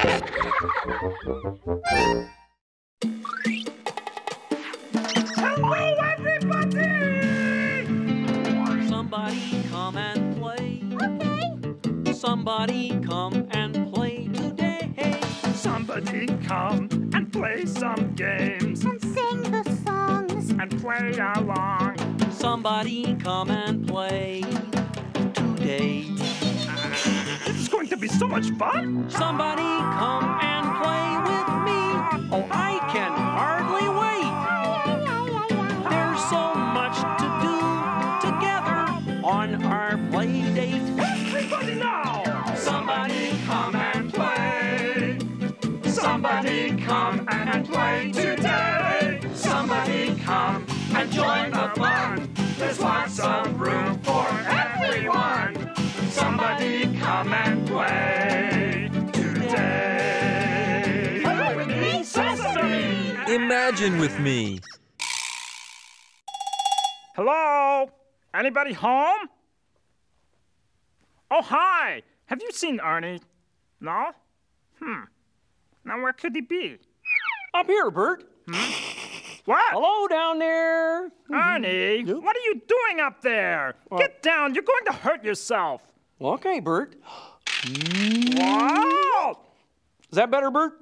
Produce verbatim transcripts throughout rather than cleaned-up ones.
Hello, everybody! Somebody come and play. Okay. Somebody come and play today. Somebody come and play some games And sing the songs. and play along. Somebody come and play today. This is going to be so much fun! Somebody come and play with me. Oh, I can hardly wait. There's so much to do together on our play date. Everybody now! Somebody come and play. Somebody come and play today! Somebody come and join the fun. There's lots of room for everyone! Somebody come and play today! Hello, with Me Sesame! Imagine with me. Hello? Anybody home? Oh, hi! Have you seen Ernie? No? Hmm. Now where could he be? Up here, Bert. What? Hello down there. Ernie, Yep. what are you doing up there? Get down, you're going to hurt yourself. Okay, Bert. Wow! Is that better, Bert?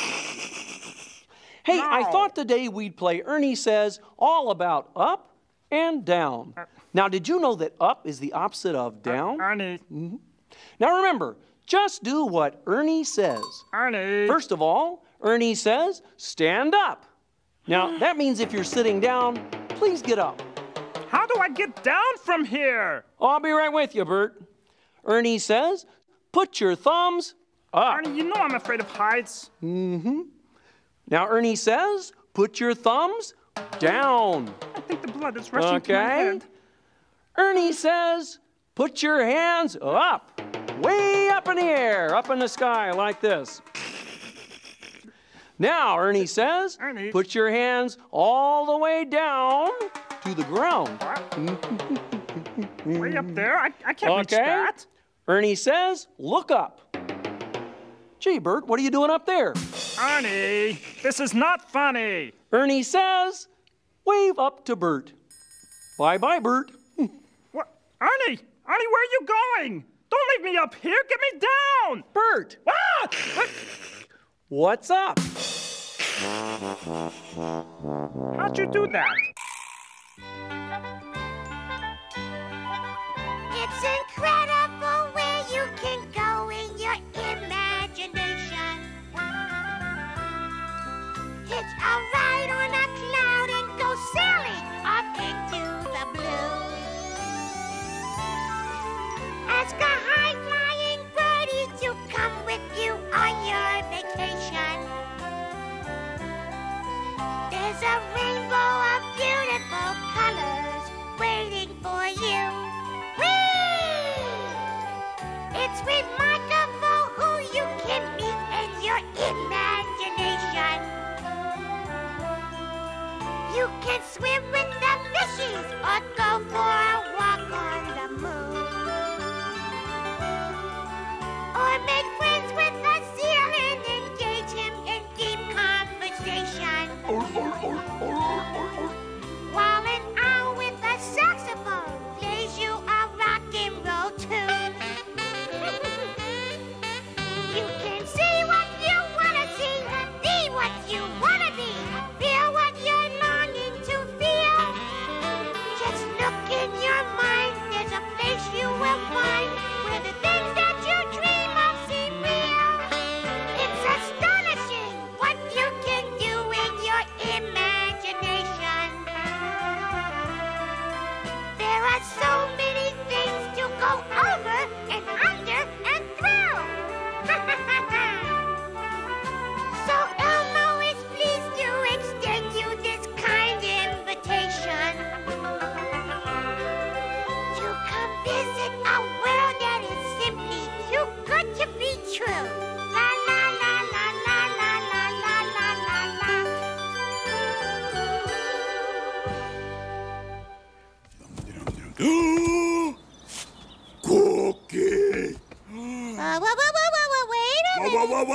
Hey, I No. thought today we'd play Ernie Says all about up and down. Now, did you know that up is the opposite of down? Ernie, Now remember, just do what Ernie says. Ernie. First of all, Ernie says, stand up. Now, that means if you're sitting down, please get up. How do I get down from here? I'll be right with you, Bert. Ernie says, put your thumbs up. Ernie, you know I'm afraid of heights. Now, Ernie says, put your thumbs down. I think the blood is rushing to my Okay. head. Ernie says, put your hands up, way up in the air, up in the sky like this. Now, Ernie says, Ernie. put your hands all the way down to the ground. Way up there? I, I can't reach Okay. that. Ernie says, look up. Gee, Bert, what are you doing up there? Ernie, this is not funny. Ernie says, wave up to Bert. Bye-bye, Bert. What? Ernie, Ernie, where are you going? Don't leave me up here. Get me down. Bert, Ah! what's up? How'd you do that? It's incredible where you can go in your imagination. Hitch a ride on a cloud and go sailing up into the blue. Ask a high-flying birdie to come with you on your vacation. There's a rainbow of beauty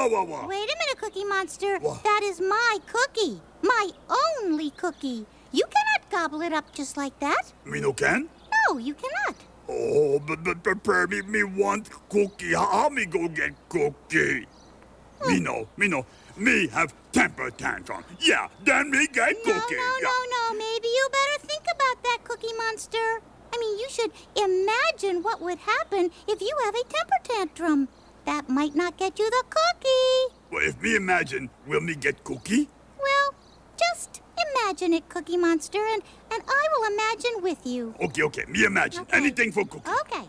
whoa, whoa, whoa. Wait a minute, Cookie Monster. What? That is my cookie. My only cookie. You cannot gobble it up just like that. Me no can? No, you cannot. Oh, but, but prepare me, me want cookie. How, how me go get cookie? Me no, me no. Me have temper tantrum. Yeah, then me get No, cookie. no, yeah. no, no. Maybe you better think about that, Cookie Monster. I mean, you should imagine what would happen if you have a temper tantrum. That might not get you the cookie. Well, if me imagine, will me get cookie? Well, just imagine it, Cookie Monster, and, and I will imagine with you. Okay, okay, me imagine. Okay. Anything for cookie. Okay.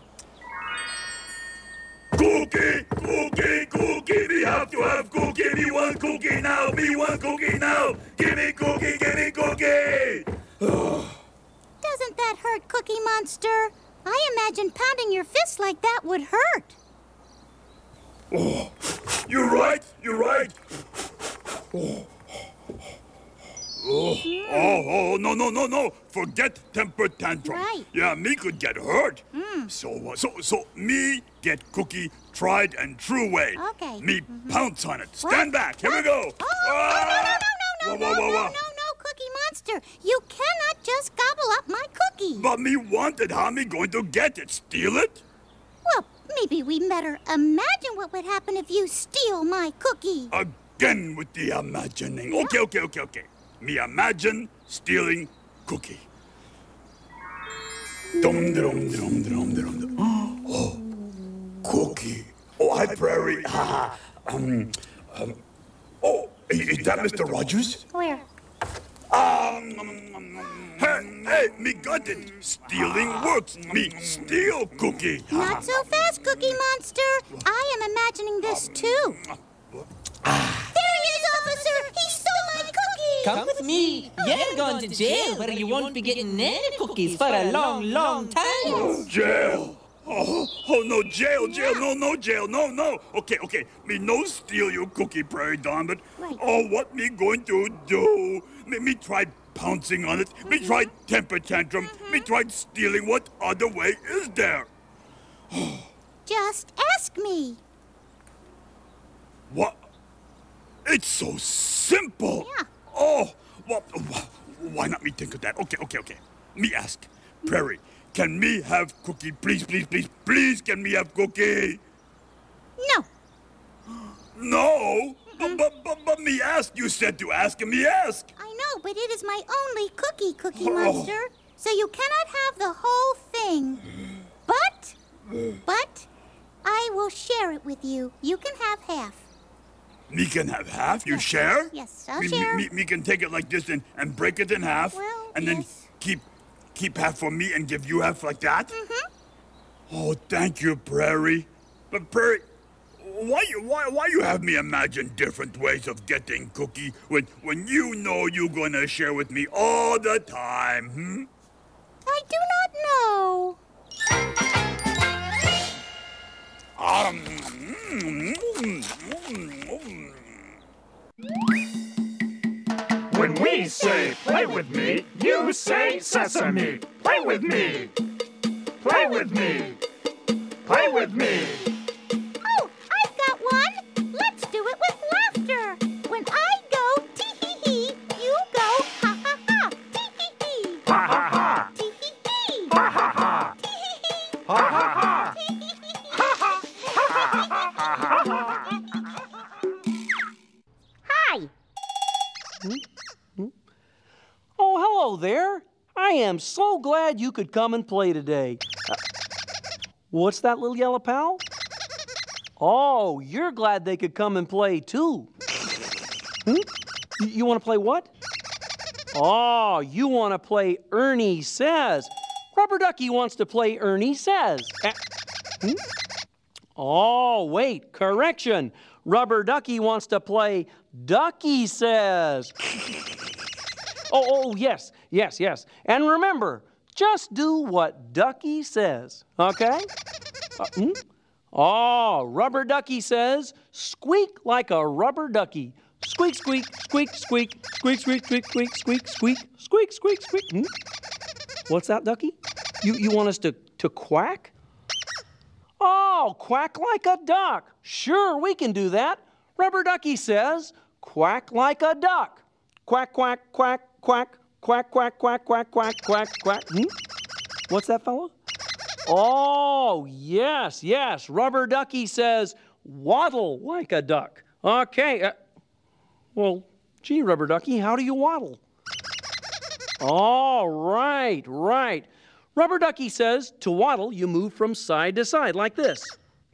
Cookie, cookie, cookie, me have to have cookie. Me want cookie now, me want cookie now. Give me cookie, give me cookie. Doesn't that hurt, Cookie Monster? I imagine pounding your fist like that would hurt. Oh, you're right, you're right. Oh. Oh, oh, oh, no, no, no, no. Forget temper tantrum. Right. Yeah, me could get hurt. Mm. So, uh, so, so me get cookie tried and true way. Okay. Me pounce on it. Stand What? back. Here we go. Oh, Ah! no, no, no, no, no, Whoa, no, whoa, no, whoa, no, whoa. no, no, Cookie Monster. You cannot just gobble up my cookie. But me wanted. How me going to get it? Steal it? Well, maybe we better imagine what would happen if you steal my cookie. Again with the imagining. Okay, okay, okay, okay. Me imagine stealing cookie. Dum dum dum dum dum dum. Oh, cookie. Oh, hi, Prairie. Ha, um, um, oh, is is that Mister Rogers? Where? Um, um, um, um, hey, hey, me got it. Stealing works. Me steal cookie. Not so fast, Cookie Monster. I am imagining this too. There he is, officer. He stole my cookie. Come with me. You're going to jail where you won't be getting any cookies for a long, long time. Jail. Oh, oh, no, jail, jail, no, no, jail, no, no. Okay, okay, me no steal your cookie, Prairie Dawn, but Right. oh, what me going to do? Me, me tried pouncing on it, me tried temper tantrum, me tried stealing. What other way is there? Just ask me. What? It's so simple. Yeah. Oh, well, why not me think of that? Okay, okay, okay. Me ask, Prairie, can me have cookie? Please, please, please, please, can me have cookie? No. No, but, but, but, but me ask. You said to ask, and me ask. I know, but it is my only cookie, Cookie Oh. Monster. So you cannot have the whole thing. But, but, I will share it with you. You can have half. Me can have half. You Yes, share? yes, I'll me, me- share. Me, me can take it like this and, and break it in half, Well, and then yes. keep keep half for me and give you half like that. Mm-hmm. Oh, thank you, Prairie. But Prairie, why you why why you have me imagine different ways of getting cookie when when you know you're gonna share with me all the time? Hmm? I do not know. Um. mm, mm, mm, mm. When we say play with me, you say sesame. Play with me. Play with me. Play with me. Oh, I've got one. Let's do it with laughter. When I go tee-hee-hee, you go ha-ha-ha. Tee-hee-hee. Ha ha ha. Tee-hee-hee. Ha ha ha. Tee-hee-hee. Ha ha ha. Hi. Oh, hello there. I am so glad you could come and play today. Uh, what's that, little yellow pal? Oh, you're glad they could come and play too. Hmm? You, you want to play what? Oh, you want to play Ernie Says. Rubber Ducky wants to play Ernie Says. Uh, hmm? Oh, wait, correction. Rubber Ducky wants to play Ducky Says. Oh, oh, yes, yes, yes. And remember, just do what Ducky says, okay? Uh, hmm? Oh, Rubber Ducky says, squeak like a rubber ducky. Squeak, squeak, squeak, squeak, squeak, squeak, squeak, squeak, squeak, squeak, squeak, squeak, squeak. Hmm? What's that, Ducky? You, you want us to, to quack? Oh, quack like a duck. Sure, we can do that. Rubber Ducky says, quack like a duck. Quack, quack, quack, quack, quack, quack, quack, quack, quack, quack, quack. Hmm? What's that, fellow? Oh, yes, yes. Rubber Ducky says, waddle like a duck. Okay. Uh, well, gee, Rubber Ducky, how do you waddle? Oh, right, right. Rubber Ducky says, to waddle, you move from side to side like this.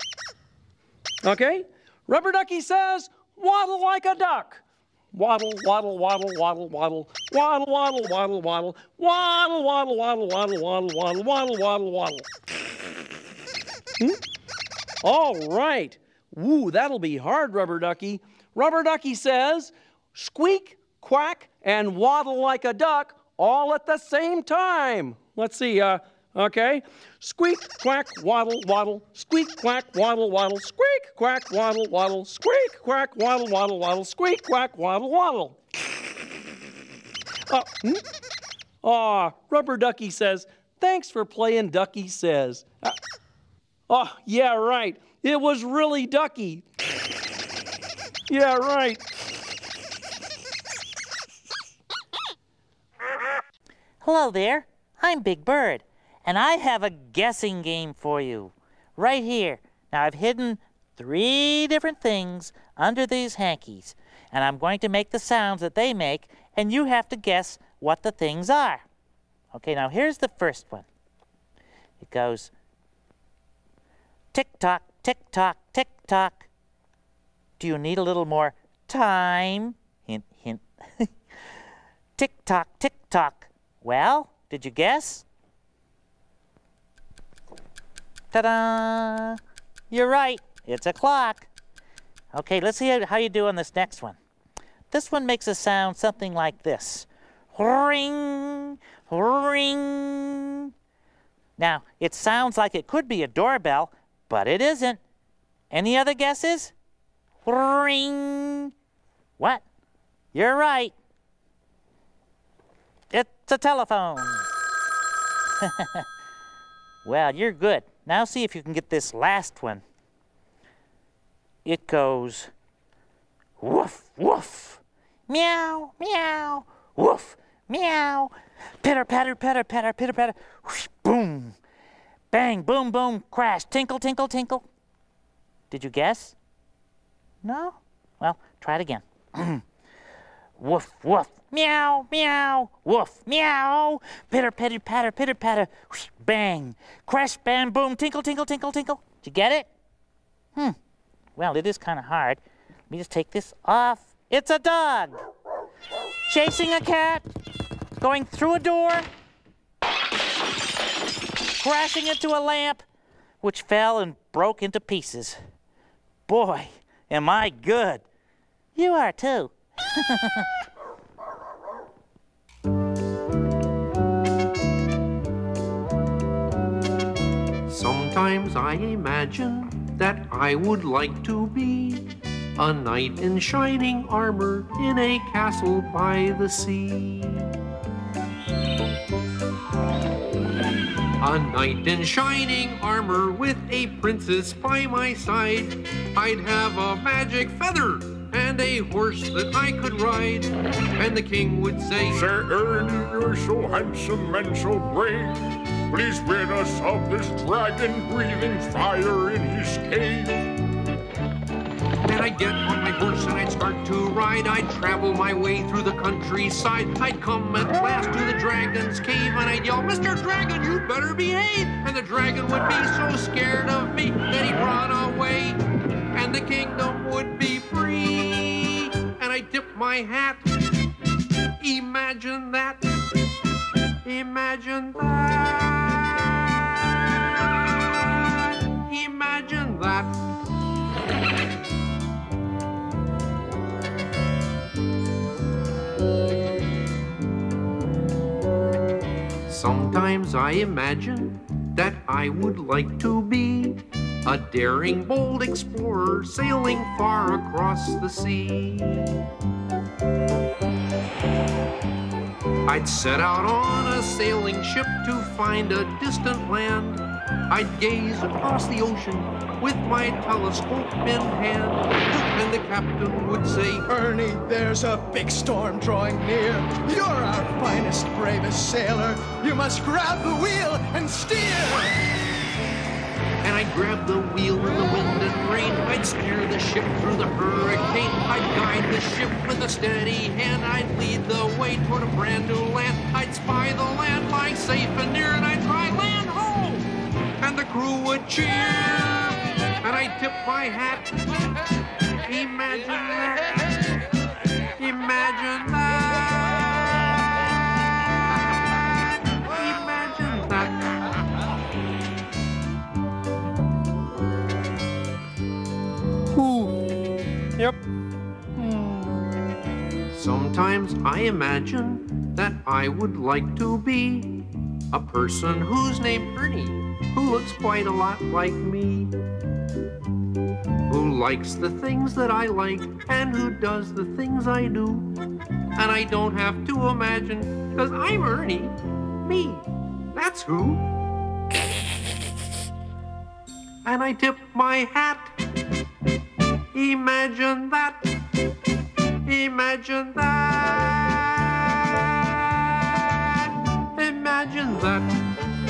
Okay? Rubber Ducky says, waddle like a duck. Waddle, waddle, waddle, waddle, waddle, waddle, waddle, waddle, waddle, waddle, waddle, waddle, waddle, waddle, waddle, waddle, waddle, waddle. Hmm? All right. Woo, that'll be hard, Rubber Ducky. Rubber Ducky says, squeak, quack, and waddle like a duck all at the same time. Let's see, uh, okay. Squeak, quack, waddle, waddle, squeak, quack, waddle, waddle, squeak, quack, waddle, waddle, squeak, quack, waddle, waddle, waddle, squeak, quack, waddle, waddle. Uh, hmm? Aw, Rubber Ducky says, thanks for playing Ducky Says. Uh, oh, yeah, right. It was really ducky. Yeah, right. Hello there, I'm Big Bird, and I have a guessing game for you, right here. Now I've hidden three different things under these hankies, and I'm going to make the sounds that they make, and you have to guess what the things are. Okay, now here's the first one. It goes, tick-tock, tick-tock, tick-tock. Do you need a little more time? Hint, hint. Tick-tock, tick-tock. Well, did you guess? Ta-da! You're right. It's a clock. Okay, let's see how you do on this next one. This one makes a sound something like this. Ring, ring. Now, it sounds like it could be a doorbell, but it isn't. Any other guesses? Ring. What? You're right. It's a telephone. Well, you're good. Now see if you can get this last one. It goes, woof, woof, meow, meow, woof, meow, pitter, patter, patter, patter, pitter, patter, whoosh, boom, bang, boom, boom, crash, tinkle, tinkle, tinkle. Did you guess? No? Well, try it again. Woof, woof, meow, meow, woof, meow, pitter, pitter, patter, pitter, patter, whoosh, bang, crash, bang, boom, tinkle, tinkle, tinkle, tinkle. Did you get it? Hmm. Well, it is kind of hard. Let me just take this off. It's a dog. Chasing a cat, going through a door, crashing into a lamp, which fell and broke into pieces. Boy, am I good. You are too. Sometimes I imagine that I would like to be a knight in shining armor in a castle by the sea. A knight in shining armor with a princess by my side. I'd have a magic feather and a horse that I could ride. And the king would say, Sir Ernie, you're so handsome and so brave. Please rid us of this dragon breathing fire in his cave. And I'd get on my horse and I'd start to ride. I'd travel my way through the countryside. I'd come at last to the dragon's cave and I'd yell, Mister Dragon, you'd better behave. And the dragon would be so scared of me that he'd run away. And the kingdom would be free. And I'd tip my hat. Imagine that. Imagine that. Imagine that. Sometimes I imagine that I would like to be a daring, bold explorer sailing far across the sea. I'd set out on a sailing ship to find a distant land I'd gaze across the ocean with my telescope in hand, and the captain would say, Ernie, there's a big storm drawing near. You're our finest, bravest sailor. You must grab the wheel and steer. And I'd grab the wheel in the wind and rain. I'd steer the ship through the hurricane. I'd guide the ship with a steady hand. I'd lead the way toward a brand new land. I'd spy the land lying safe and near, and I'd cry, land ho! And the crew would cheer. And I'd tip my hat. Imagine that. Imagine that. Imagine that. Ooh. Yep. Sometimes I imagine that I would like to be a person who's named Ernie, who looks quite a lot like me, who likes the things that I like and who does the things I do. And I don't have to imagine, because I'm Ernie, me. That's who. And I tip my hat. Imagine that. Imagine that. Imagine that.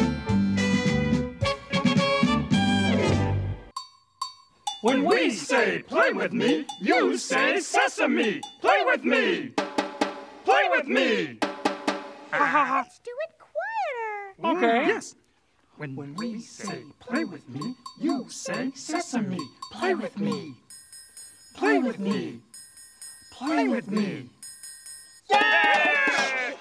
When we say play with me, you say sesame. Play with me. Play with me. Let's do it quieter. Okay. Yes. When, when we say play with me, you say sesame. Play with me. Play with me. Play with me. Yeah!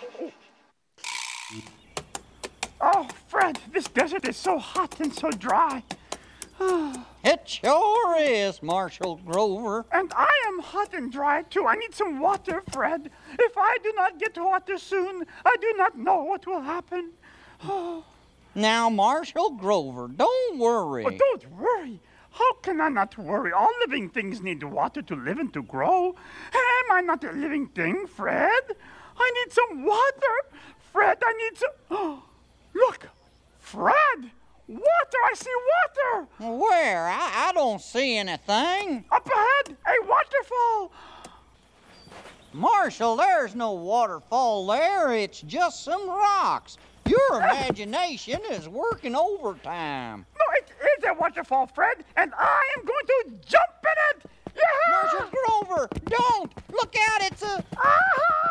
Oh, Fred, this desert is so hot and so dry. It sure is, Marshal Grover. And I am hot and dry, too. I need some water, Fred. If I do not get water soon, I do not know what will happen. Oh. Now, Marshal Grover, don't worry. Oh, don't worry. How can I not worry? All living things need water to live and to grow. Am I not a living thing, Fred? I need some water. Fred, I need some... Oh, look, Fred! Water! I see water! Where? I, I don't see anything. Up ahead, a waterfall! Marshal, there's no waterfall there. It's just some rocks. Your imagination is working overtime. No, it is a waterfall, Fred, and I am going to jump in it! Yeah! Marshal Grover, don't! Look out, it's a... Ah!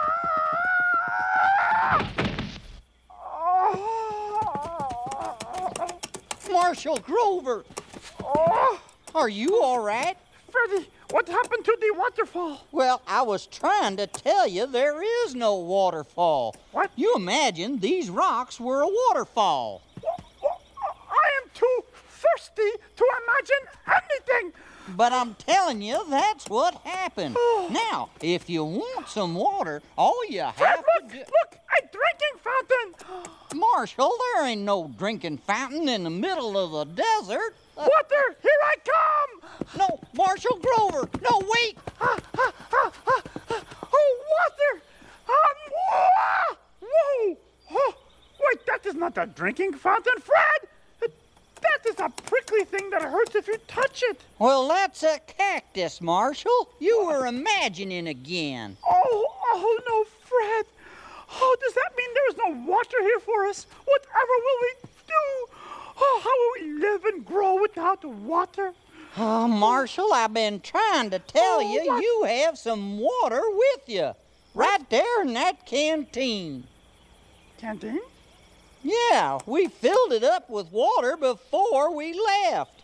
Marshal Grover! Oh! Are you all right? Freddie, what happened to the waterfall? Well, I was trying to tell you there is no waterfall. What? You imagine these rocks were a waterfall. I am too thirsty to imagine anything. But I'm telling you, that's what happened. Now, if you want some water, all you have Fred, to look, do... look, a drinking fountain. Marshal, there ain't no drinking fountain in the middle of the desert. Uh, Water, here I come. no, Marshal Grover, no, wait. Ah, ah, ah, ah, ah. Oh, water. Um, whoa. Whoa. Oh, wait, that is not a drinking fountain, Fred. That is a prickly thing that hurts if you touch it. Well, that's a cactus, Marshal. You were imagining again. Oh, oh no, Fred. Oh, does that mean there is no water here for us? Whatever will we do? Oh, how will we live and grow without water? Oh, Marshal, I've been trying to tell Oh, you, what? you have some water with you. Right there in that canteen. Canteen? Yeah, we filled it up with water before we left.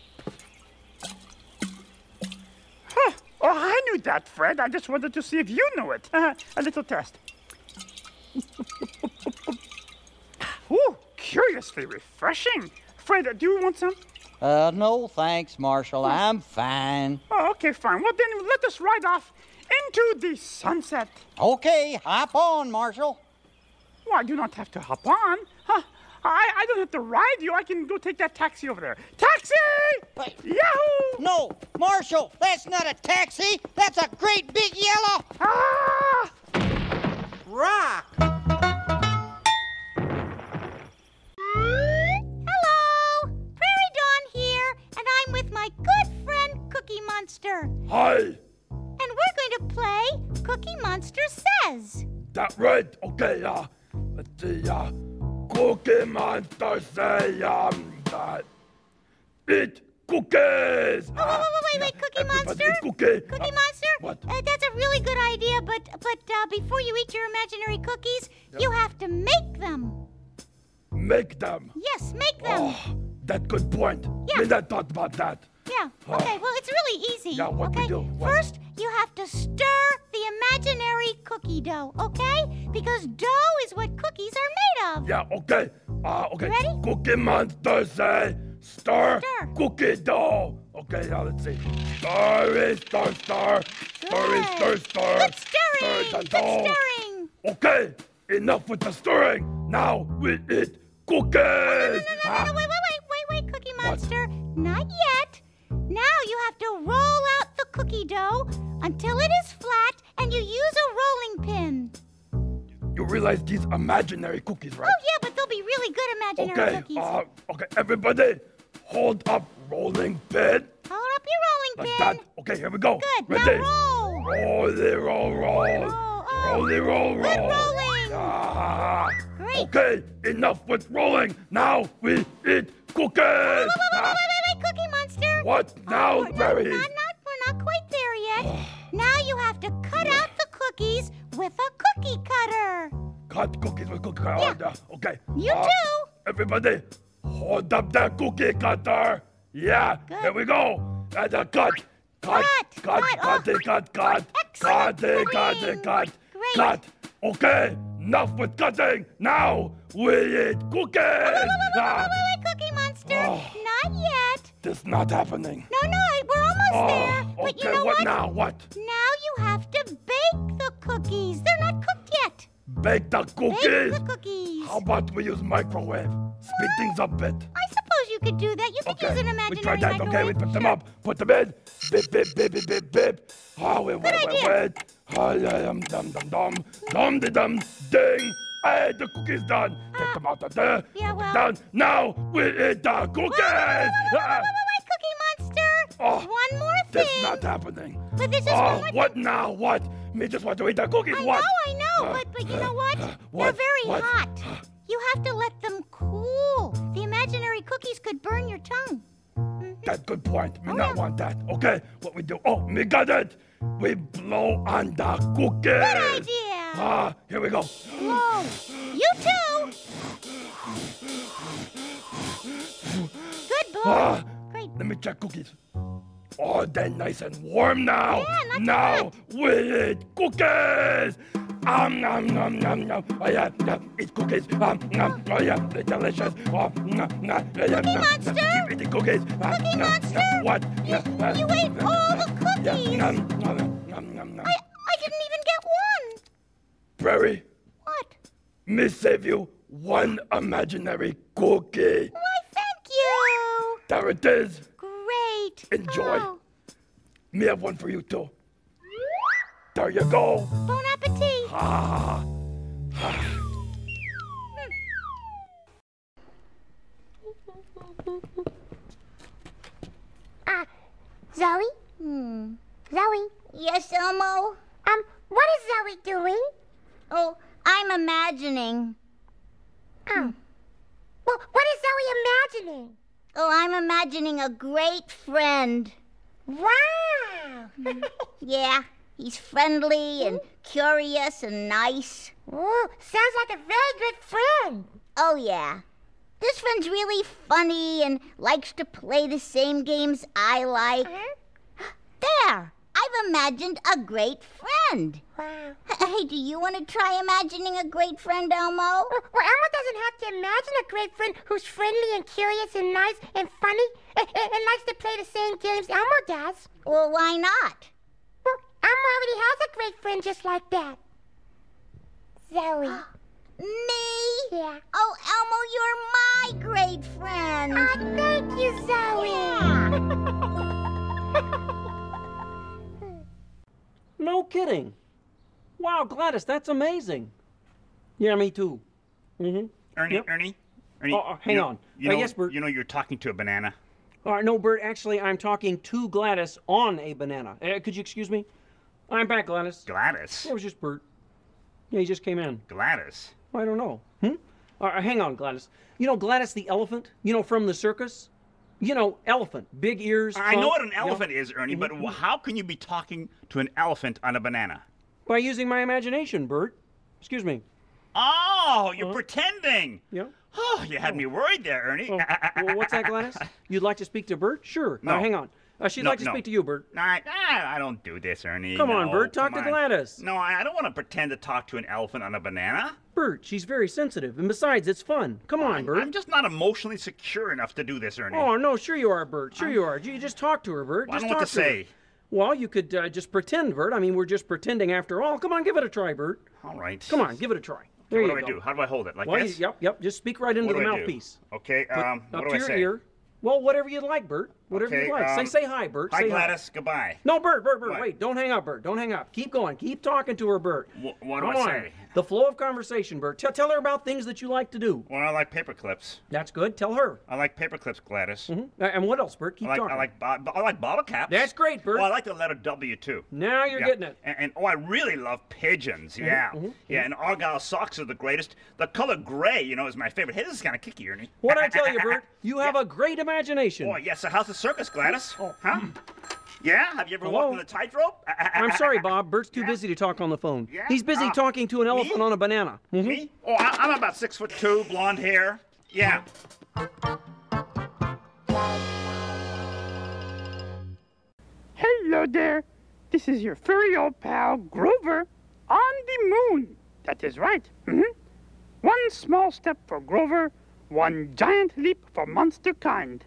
Huh. Oh, I knew that, Fred. I just wanted to see if you knew it. Uh, a little test. Ooh, curiously refreshing. Fred, do you want some? Uh, no thanks, Marshal. I'm fine. Oh, okay, fine. Well, then let us ride off into the sunset. Okay, hop on, Marshal. Well, I do not have to hop on. Huh? I, I don't have to ride you. I can go take that taxi over there. Taxi! Wait. Yahoo! No, Marshal, that's not a taxi. That's a great big yellow Ah! rock. Hello! Cookie Monster says. That right? Okay, uh, let's see, uh, Cookie Monster say, um, that eat cookies! Oh, wait, wait, wait, wait, Cookie Monster? Eat cookie. Cookie Uh, Monster? What? Uh, that's a really good idea, but but uh, before you eat your imaginary cookies, you have to make them. Make them. Yes, make them. Oh, that's good point. Yeah. Me not thought about that. Yeah, Oh. okay, well, it's really easy. Yeah, what okay? we do? What? First, you have to stir the imaginary cookie dough, okay? Because dough is what cookies are made of. Yeah, okay. Uh, okay. You ready? Cookie Monster say, stir, Stir. cookie dough. Okay, now let's see. Stir it, stir, stir. Stir it, stir, stir. Good stirring. Stir the Good dough. stirring. Okay, enough with the stirring. Now we eat cookies. No, no, no, no, Ah, no, wait, wait, wait, wait, wait, Cookie What? Monster. Not yet. Now you have to roll out the cookie dough until it is flat, and you use a rolling pin. You realize these imaginary cookies, right? Oh, yeah, but they'll be really good imaginary Okay, cookies. uh, okay, everybody, hold up rolling pin. Hold up your rolling Like pin. that. Okay, here we go. Good, Ready? now roll. Rolly, roll, roll. Roll, oh, Rolly, roll, roll. good rolling. Ah. Great. Okay, enough with rolling. Now we eat cookies. Wait, wait, wait, Ah. wait, wait, wait, Cookie Monster. What Oh, now, we're not, Mary? not, not, we're not quite there yet. Now you have to cut out the cookies with a cookie cutter. Cut cookies with cookie cutter. Yeah. Oh, yeah. Okay. You Uh, too. Everybody, hold up the cookie cutter. Yeah, Good. here we go. And a cut. Cut, Cut, cut, cut, cut, oh. it, cut, cut, Excellent cut, it, cut, cutting. it, cut, Great. cut. Okay, enough with cutting. Now we eat cookies. Wait, wait, wait, wait, Ah, wait, wait, wait, Cookie Monster. Oh. Not yet. this is not happening. No, no, we're almost Oh, there. okay, But you know what, what? now? What? Now you have to bake the cookies. They're not cooked yet. Bake the cookies? Bake the cookies. How about we use microwave? Speed things up a bit. I suppose you could do that. You could Okay, use an we imaginary try that. microwave. Okay, we put them Sure. up. Put them in. Bip, bip, bip, bip, bip, bip. Oh, wait, wait, wait, idea. wait. Oh, yeah, dum, dum, dum, dum. Dum, de, dum, ding. Hey, the cookie's done. Take them out of there. yeah, Put well- them down. Now we eat the cookies. Wait, wait, wait, wait, Ah, wait, wait, wait, Cookie Monster. Oh, One more That's thing. not happening. But this is Oh, one more what thing. now? What? Me just want to eat the cookies. I what? know, I know, Uh, but but you uh, know what? uh, They're what? very What? hot. You have to let them cool. The imaginary cookies could burn your tongue. Mhm. That's good point. Me Oh, not yeah. want that. Okay, what we do? Oh, me got it. We blow on the cookies. Good idea. Ah, here we go. Whoa. You too. Good boy. Ah, Great. let me check cookies. Oh, they're nice and warm now. Yeah, not too now hot. we eat cookies. Um, nom, nom, nom, nom. Oh, yeah, yeah, eat cookies. Um, nom, oh, yeah, they're delicious. Oh, nom, nom, yeah, yeah, Cookie nom, Monster? nom, keep eating cookies. Ah, Cookie nom, nom, Monster? What? You, Uh, you ate all the yeah, cookies. nom, nom, nom, nom, nom. I, I didn't even get one. Prairie, What? me save you one imaginary cookie. Why, thank you. There it is. Great. Enjoy. Oh, Me have one for you too. There you go. bon appetit. Ah. Uh, Zoe? Hmm. Zoe? Yes, Elmo? Um, what is Zoe doing? Oh, I'm imagining. Oh. Well, what is Zoe imagining? Oh, I'm imagining a great friend. Wow! Yeah, he's friendly and curious and nice. Ooh, sounds like a very good friend. Oh, yeah. This friend's really funny and likes to play the same games I like. Uh-huh. There! I've imagined a great friend. Wow. Hey, do you want to try imagining a great friend, Elmo? Well, Elmo doesn't have to imagine a great friend who's friendly and curious and nice and funny and, and, and likes to play the same games Elmo does. Well, why not? Well, Elmo already has a great friend just like that. Zoe. Me? Yeah. Oh, Elmo, you're my great friend. Oh, thank you, Zoe. Yeah. No kidding. Wow, Gladys, that's amazing. Yeah, me too. Mm-hmm. Ernie, Yep. Ernie, Ernie. Oh, uh, hang you know- on. You Uh, know, yes, Bert. You know, you're talking to a banana. All right, no, Bert, actually, I'm talking to Gladys on a banana. Uh, could you excuse me? I'm back, Gladys. Gladys? It was just Bert. Yeah, he just came in. Gladys? I don't know. Hmm? All right, hang on, Gladys. You know Gladys the elephant? You know, from the circus? You know, elephant, big ears. I trunk, know what an you know? elephant is, Ernie, but Mhm. how can you be talking to an elephant on a banana? By using my imagination, Bert. Excuse me. Oh, you're Huh? pretending. Yeah. Oh, you had me worried there, Ernie. Oh, well, what's that, Gladys? You'd like to speak to Bert? Sure. No. Uh, hang on. Uh, she'd No, like to no. speak to you, Bert. I, I, I don't do this, Ernie. Come on, No, Bert, talk come to on. Gladys. No, I, I don't want to pretend to talk to an elephant on a banana. Bert, she's very sensitive, and besides, it's fun. Come on, I'm, Bert. I'm just not emotionally secure enough to do this, Ernie. Oh, no, sure you are, Bert. Sure you are. You just talk to her, Bert. Well, I just don't know what talk to her. say. Well, you could uh, just pretend, Bert. I mean, we're just pretending after all. Come on, give it a try, Bert. All right. Come on, give it a try. There what you do go. I do? How do I hold it? Like well, you- this? Yep, yep. Just speak right into What the do I do? mouthpiece. Okay, Put um, what up do to I your say? ear. Well, whatever you'd like, Bert. Whatever Okay, you'd like. um, say, say hi, Bert. Hi, say Gladys. Goodbye. No, Bert, Bert, Bert, What? wait. Don't hang up, Bert. Don't hang up. Keep going. Keep talking to her, Bert. Wh- what do Come I on. say? The flow of conversation, Bert. Tell, tell her about things that you like to do. Well, I like paper clips. That's good. Tell her. I like paper clips, Gladys. Mhm. Uh, And what else, Bert? Keep I like, talking. I like, bo- I like bottle caps. That's great, Bert. Oh, I like the letter W too. Now you're Yeah. getting it. And, and oh, I really love pigeons. Yeah, mhm, yeah. And Argyle socks are the greatest. The color gray, you know, is my favorite. Hey, this is kind of kicky, Ernie. What I tell you, Bert, you have a great imagination. Oh, yes. So how's the circus, Gladys? Oh, huh? Yeah. Have you ever Hello? walked on the tightrope? I'm sorry, Bob. Bert's too busy to talk on the phone. Yeah? He's busy Uh, talking to an elephant me? on a banana. Mhm. Me? Oh, I, I'm about six foot two, blonde hair. Yeah. Hello there. This is your furry old pal, Grover, on the moon. That is right. hmm One small step for Grover, one giant leap for monster kind.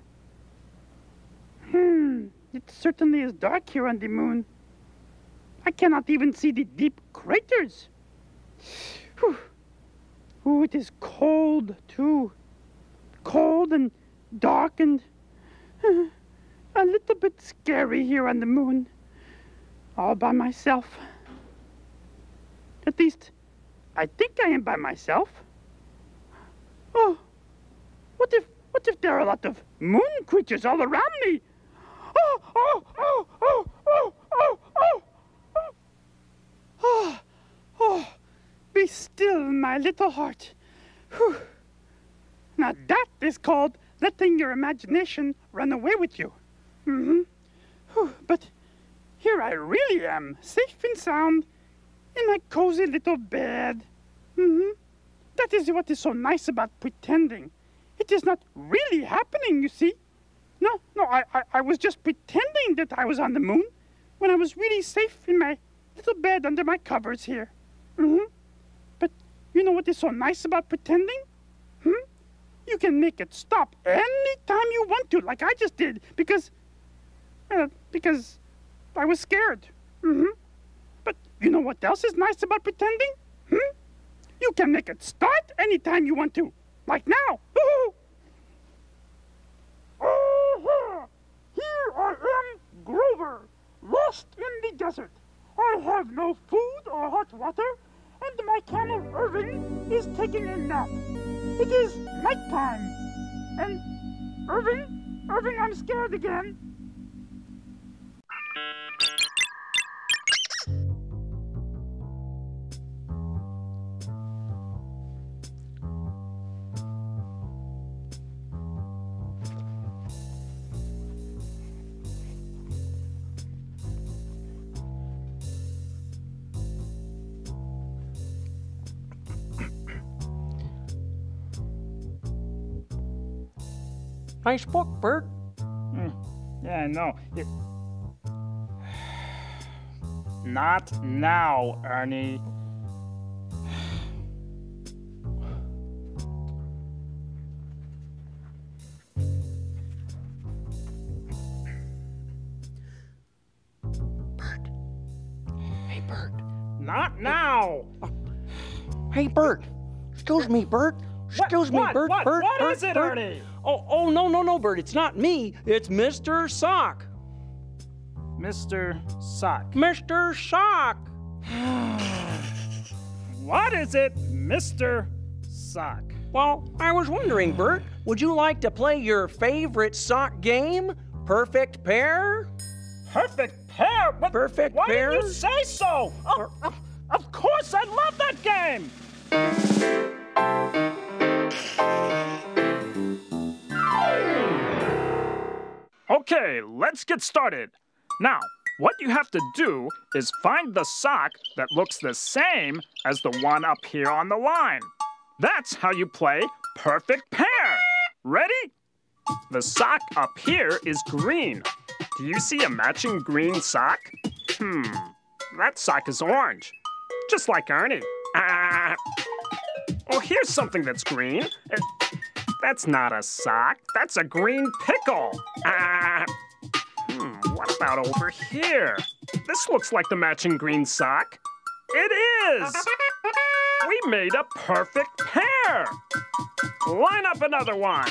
Hmm, it certainly is dark here on the moon. I cannot even see the deep craters. Whew. Ooh, it is cold, too. Cold and dark and uh, a little bit scary here on the moon. All by myself. At least, I think I am by myself. Oh, what if, what if there are a lot of moon creatures all around me? Oh, oh, oh, oh, oh, oh, oh, oh. Oh, oh, be still, my little heart. Whew. Now that is called letting your imagination run away with you. Mm-hmm. Whew. But here I really am, safe and sound, in my cozy little bed. Mm-hmm. That is what is so nice about pretending. It is not really happening, you see. No, no, I, I, I was just pretending that I was on the moon when I was really safe in my little bed under my covers here. Mm-hmm. But you know what is so nice about pretending? Hmm? You can make it stop any time you want to, like I just did, because, uh, because I was scared. Mm-hmm. But you know what else is nice about pretending? Hmm? You can make it start anytime you want to, like now. Woo-hoo! Oh, here I am, Grover, lost in the desert. I have no food or hot water, and my camel Irving is taking a nap. It is nighttime, and Irving, Irving, I'm scared again. Nice book, Bert. Mm, yeah, I know. It... Not now, Ernie. Bert. Hey, Bert. Not now. Hey, Bert. Excuse me, Bert. Excuse me, what? Bert. What? Bert. What Bert, is it, Bert. Ernie? Oh, oh, no, no, no, Bert. It's not me. It's Mister Sock. Mister Sock. Mister Sock. What is it, Mister Sock? Well, I was wondering, Bert, would you like to play your favorite sock game, Perfect Pair? Perfect pair. But Perfect why pair? didn't you say so? Oh, of, of course, I love that game. Okay, let's get started. Now, what you have to do is find the sock that looks the same as the one up here on the line. That's how you play perfect pair. Ready? The sock up here is green. Do you see a matching green sock? Hmm, that sock is orange, just like Ernie. Ah. Oh, here's something that's green. Uh, That's not a sock, that's a green pickle. Ah. Hmm, what about over here? This looks like the matching green sock. It is! We made a perfect pair! Line up another one.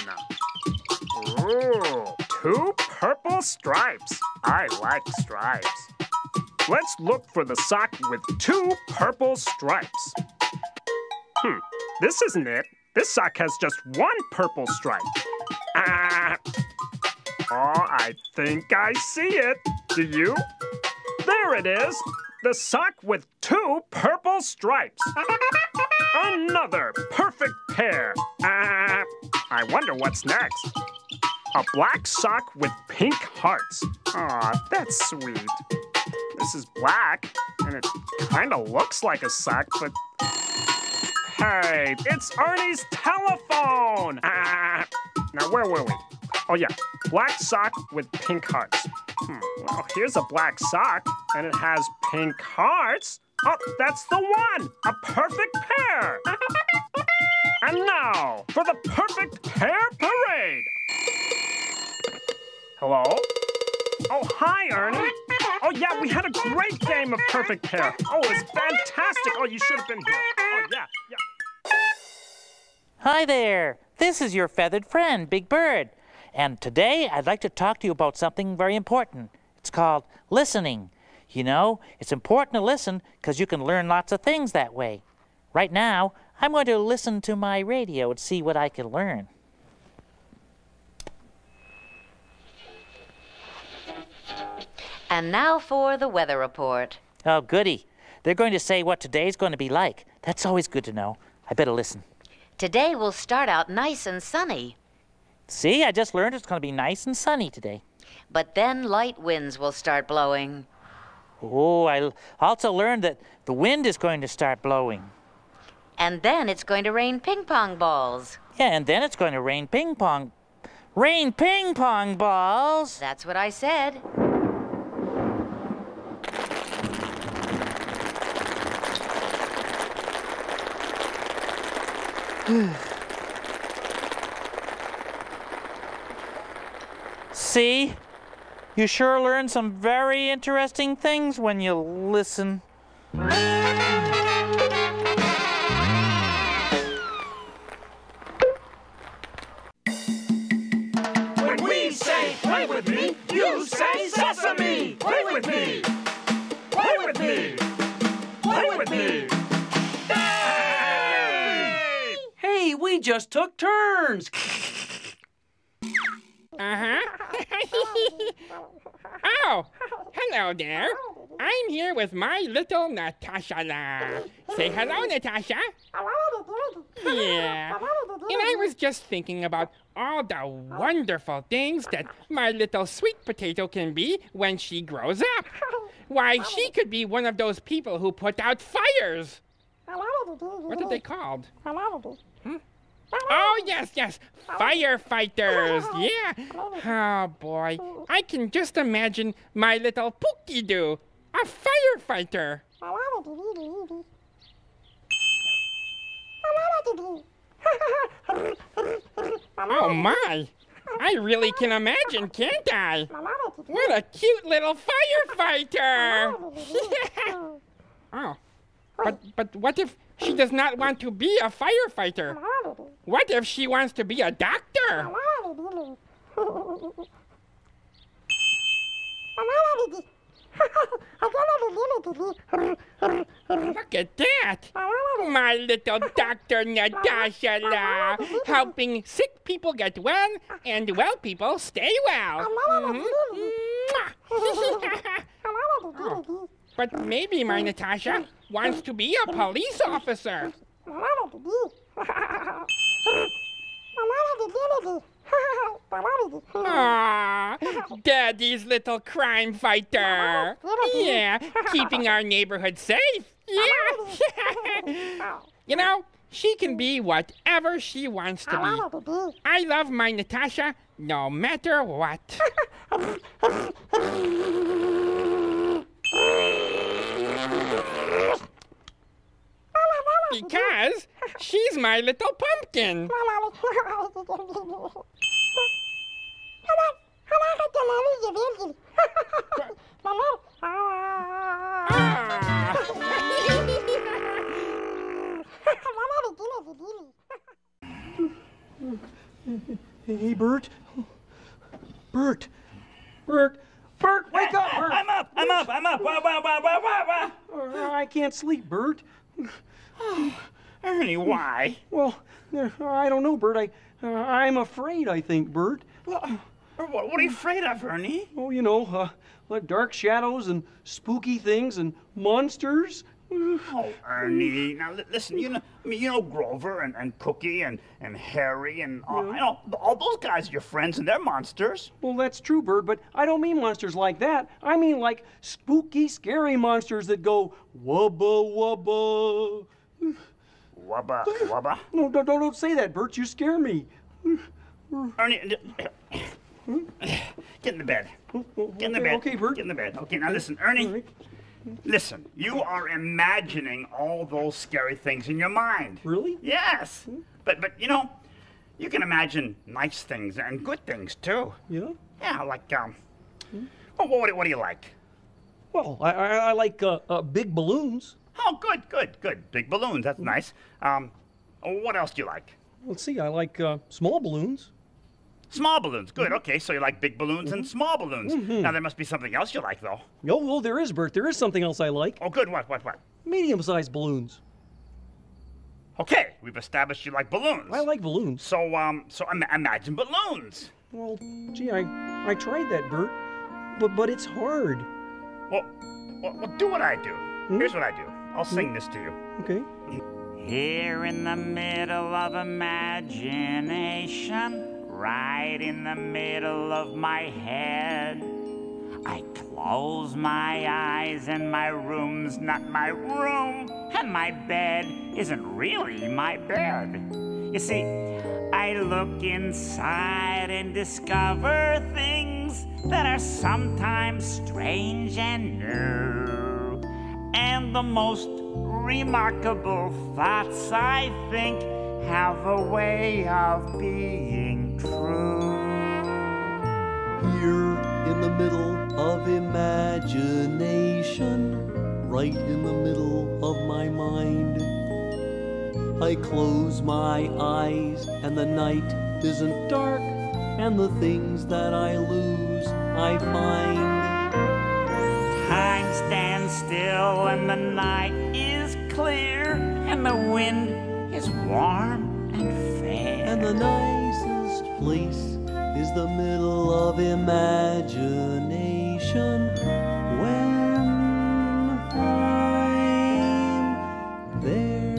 Ooh, two purple stripes. I like stripes. Let's look for the sock with two purple stripes. Hmm, this isn't it. This sock has just one purple stripe. Ah. Oh, I think I see it. Do you? There it is. The sock with two purple stripes. Another perfect pair. Ah. I wonder what's next. A black sock with pink hearts. Aw, that's sweet. This is black, and it kind of looks like a sock, but... Hey, it's Ernie's telephone! Ah. Now, where were we? Oh, yeah, black sock with pink hearts. Hmm, well, here's a black sock, and it has pink hearts. Oh, that's the one! A perfect pair! And now, for the perfect pair parade! Hello? Oh, hi, Ernie. Oh, yeah, we had a great game of perfect pair. Oh, it was fantastic. Oh, you should have been here. Oh, yeah, yeah. Hi there. This is your feathered friend, Big Bird. And today I'd like to talk to you about something very important. It's called listening. You know, it's important to listen because you can learn lots of things that way. Right now, I'm going to listen to my radio and see what I can learn. And now for the weather report. Oh, goody. They're going to say what today's going to be like. That's always good to know. I better listen. Today will start out nice and sunny. See, I just learned it's going to be nice and sunny today. But then light winds will start blowing. Oh, I also learned that the wind is going to start blowing. And then it's going to rain ping pong balls. Yeah, and then it's going to rain ping pong. Rain ping pong balls! That's what I said. See? You sure learn some very interesting things when you listen. When we say play with me, you say sesame. Play with me. Play with me. Play with me. Hey, we just took turns. Uh-huh. Oh, hello there. I'm here with my little Natasha. Say hello, Natasha. Yeah. And I was just thinking about all the wonderful things that my little sweet potato can be when she grows up. Why, she could be one of those people who put out fires. What are they called? Hmm? Oh, yes, yes, firefighters, yeah. Oh, boy, I can just imagine my little Pookie-Doo, a firefighter. Oh, my, I really can imagine, can't I? What a cute little firefighter. Oh, but, but what if she does not want to be a firefighter? What if she wants to be a doctor? Look at that! My little Doctor Natasha La, helping sick people get well and well people stay well. Mm-hmm. Oh, but maybe my Natasha wants to be a police officer. Aww, Daddy's little crime fighter. Yeah, keeping our neighborhood safe. Yeah. You know, she can be whatever she wants to be. I love my Natasha no matter what. Because she's my little pumpkin. Hey, Bert. Bert. Bert. Bert, wake up, Bert. I'm up. I'm up. I'm up. Wah, wah, wah, wah, wah, wah. I can't sleep, Bert. Oh, Ernie, why? Well, I don't know, Bert. I, uh, I'm afraid, I think, Bert. Well, what, what are you afraid of, Ernie? Oh, you know, uh, like dark shadows and spooky things and monsters. Oh, Ernie, now li- listen, you know, I mean, you know Grover and, and Cookie and, and Harry and all, you know, all those guys are your friends and they're monsters. Well, that's true, Bert, but I don't mean monsters like that. I mean like spooky, scary monsters that go wubba wubba. Wubba wubba? No, don't, don't, don't say that, Bert. You scare me. Ernie, get in the bed. Get in the Okay, bed. okay, Bert. Get in the bed. Okay, now listen, Ernie. Listen, you are imagining all those scary things in your mind. Really? Yes. But, but you know, you can imagine nice things and good things, too. Yeah? Yeah, like, um, well, what, what do you like? Well, I, I, I like uh, uh, big balloons. Oh, good, good, good. Big balloons, that's nice. Um, what else do you like? Let's see, I like uh, small balloons. Small balloons, good. Okay, so you like big balloons and small balloons. Mhm. Now, there must be something else you like, though. Oh, well, there is, Bert. There is something else I like. Oh, good. What, what, what? Medium-sized balloons. Okay, we've established you like balloons. I like balloons. So, um, so Im- imagine balloons. Well, gee, I, I tried that, Bert, but, but it's hard. Well, well, well, do what I do. Here's what I do. I'll sing this to you. Okay. Here in the middle of imagination, right in the middle of my head, I close my eyes and my room's not my room, and my bed isn't really my bed. You see, I look inside and discover things that are sometimes strange and new. And the most remarkable thoughts, I think, have a way of being true. Here in the middle of imagination, right in the middle of my mind, I close my eyes and the night isn't dark, and the things that I lose I find. Time stands still and the night is clear, and the wind is warm and fair. And the nicest place is the middle of imagination when I'm there.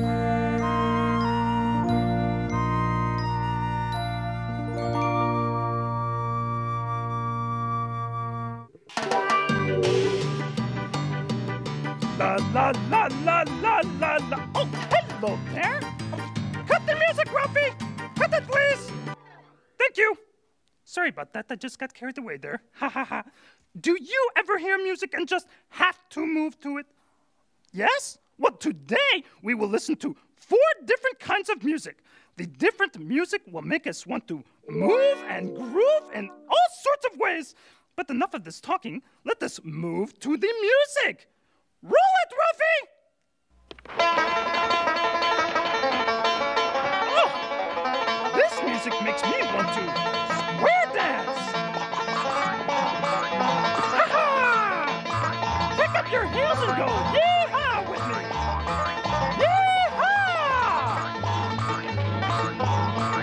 La la la la la la la. Oh, hello there. Cut the music, Ruffy. Cut it, please. Thank you. Sorry about that. I just got carried away there. Ha ha ha. Do you ever hear music and just have to move to it? Yes? Well, today we will listen to four different kinds of music. The different music will make us want to move and groove in all sorts of ways. But enough of this talking. Let us move to the music. Roll it, Ruffy! Oh, this music makes me want to square dance! Ha-ha! Pick up your heels and go yee-haw with me!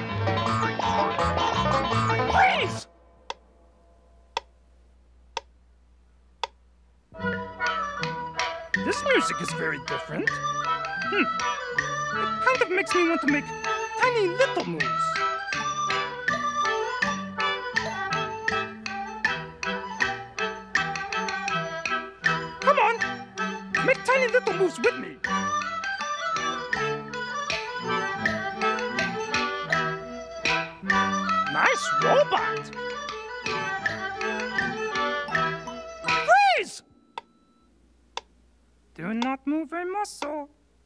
Yee-haw! Please! music is very different. Hmm. It kind of makes me want to make tiny little moves. Come on, make tiny little moves with me. Nice robot. Freeze! Do not move a muscle.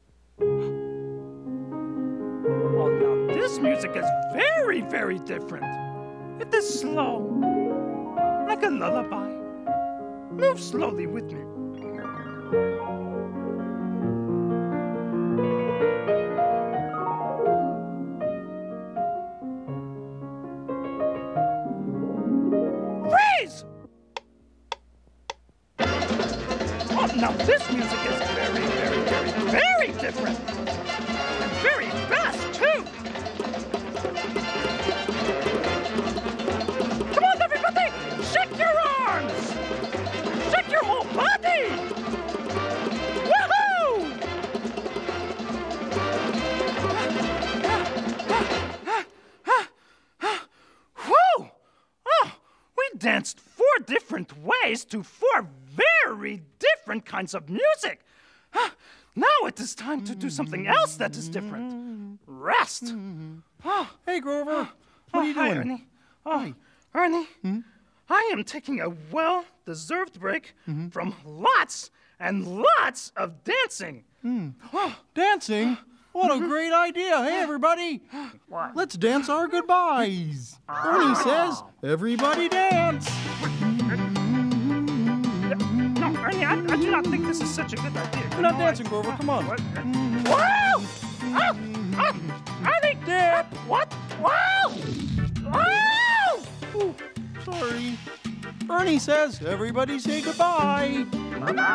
Oh, now this music is very, very different. It is slow, like a lullaby. Move slowly with me. Freeze! Oh, now this music is very, very, very, very different. And very fast, too. Come on, everybody! Shake your arms! Shake your whole body! Woohoo! Whoa! Oh, we danced four different ways to four very different kinds of music. Now it is time to do something else that is different. Rest. Oh, hey, Grover. What are you hi, doing? Ernie. Oh, Ernie, hmm? I am taking a well-deserved break mm-hmm. from lots and lots of dancing. Mm. Oh. Dancing? What a great idea. Hey, everybody. What? Let's dance our goodbyes. Oh. Ernie says, everybody dance. No, Ernie, I, I do not think this is such a good idea. We're not dancing, Grover. Come on. What? Whoa! Oh! Oh! Ernie! Dip! What? Whoa! Whoa! Ooh, sorry. Ernie says, everybody say goodbye. Bye-bye!